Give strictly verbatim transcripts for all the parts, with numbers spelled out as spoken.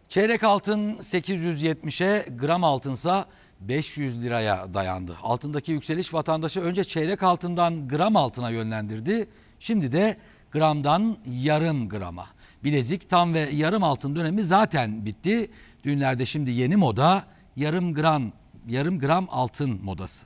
Çeyrek altın sekiz yüz yetmişe, gram altınsa beş yüz liraya dayandı. Altındaki yükseliş vatandaşı önce çeyrek altından gram altına yönlendirdi. Şimdi de gramdan yarım grama. Bilezik, tam ve yarım altın dönemi zaten bitti. Düğünlerde şimdi yeni moda yarım gram, yarım gram altın modası.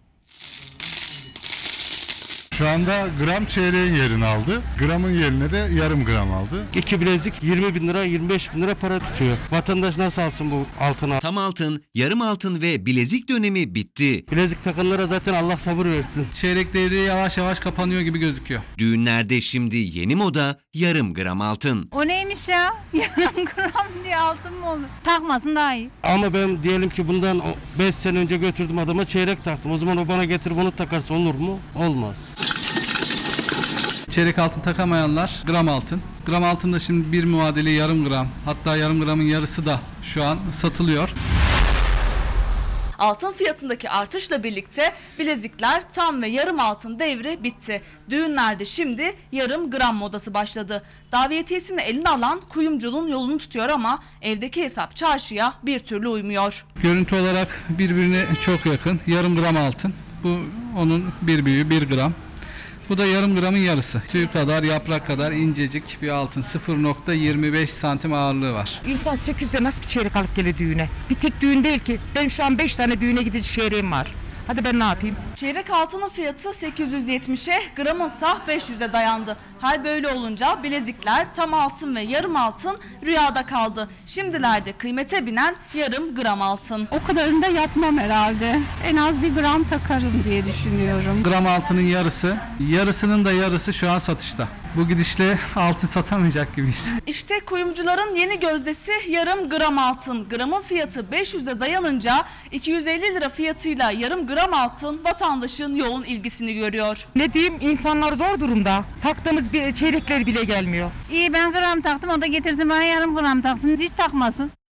Şu anda gram çeyreğin yerini aldı. Gramın yerine de yarım gram aldı. İki bilezik yirmi bin lira, yirmi beş bin lira para tutuyor. Vatandaş nasıl alsın bu altını? Tam altın, yarım altın ve bilezik dönemi bitti. Bilezik takanlara zaten Allah sabır versin. Çeyrek devri yavaş yavaş kapanıyor gibi gözüküyor. Düğünlerde şimdi yeni moda yarım gram altın. O neymiş ya? Yarım gram diye altın mı olur? Takmasın daha iyi. Ama ben diyelim ki bundan beş sene önce götürdüm adama çeyrek taktım. O zaman o bana getir bunu takarsa olur mu? Olmaz. Çeyrek altın takamayanlar gram altın. Gram altın da şimdi bir muadili yarım gram, hatta yarım gramın yarısı da şu an satılıyor. Altın fiyatındaki artışla birlikte bilezikler tam ve yarım altın devri bitti. Düğünlerde şimdi yarım gram modası başladı. Davetiyesini eline alan kuyumcunun yolunu tutuyor ama evdeki hesap çarşıya bir türlü uymuyor. Görüntü olarak birbirine çok yakın. Yarım gram altın. Bu onun bir büyüğü bir gram. Bu da yarım gramın yarısı. Tüy kadar, yaprak kadar incecik bir altın. sıfır nokta yirmi beş santim ağırlığı var. İnsan sekiz yüze nasıl bir çeyrek alıp gelir düğüne? Bir tek düğün değil ki. Benim şu an beş tane düğüne gidecek çeyreğim var. Hadi ben ne yapayım? Çeyrek altının fiyatı sekiz yüz yetmişe, gramınsa beş yüze dayandı. Hal böyle olunca bilezikler tam altın ve yarım altın rüyada kaldı. Şimdilerde kıymete binen yarım gram altın. O kadarını da yapmam herhalde. En az bir gram takarım diye düşünüyorum. Gram altının yarısı, yarısının da yarısı şu an satışta. Bu gidişle altın satamayacak gibiyiz. İşte kuyumcuların yeni gözdesi yarım gram altın. Gramın fiyatı beş yüze dayanınca iki yüz elli lira fiyatıyla yarım gram altın vatandaşın yoğun ilgisini görüyor. Ne diyeyim, insanlar zor durumda. Taktığımız bir çeyrekler bile gelmiyor. İyi, ben gram taktım, o da getirsin bana yarım gram taksın, hiç takmasın.